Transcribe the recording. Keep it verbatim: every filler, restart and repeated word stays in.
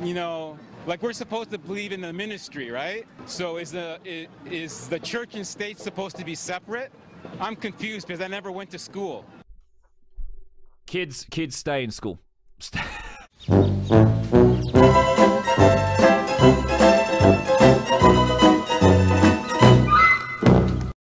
you know, like we're supposed to believe in the ministry, right? So is the is the church and state supposed to be separate? I'm confused because I never went to school. Kids, kids, stay in school. Stay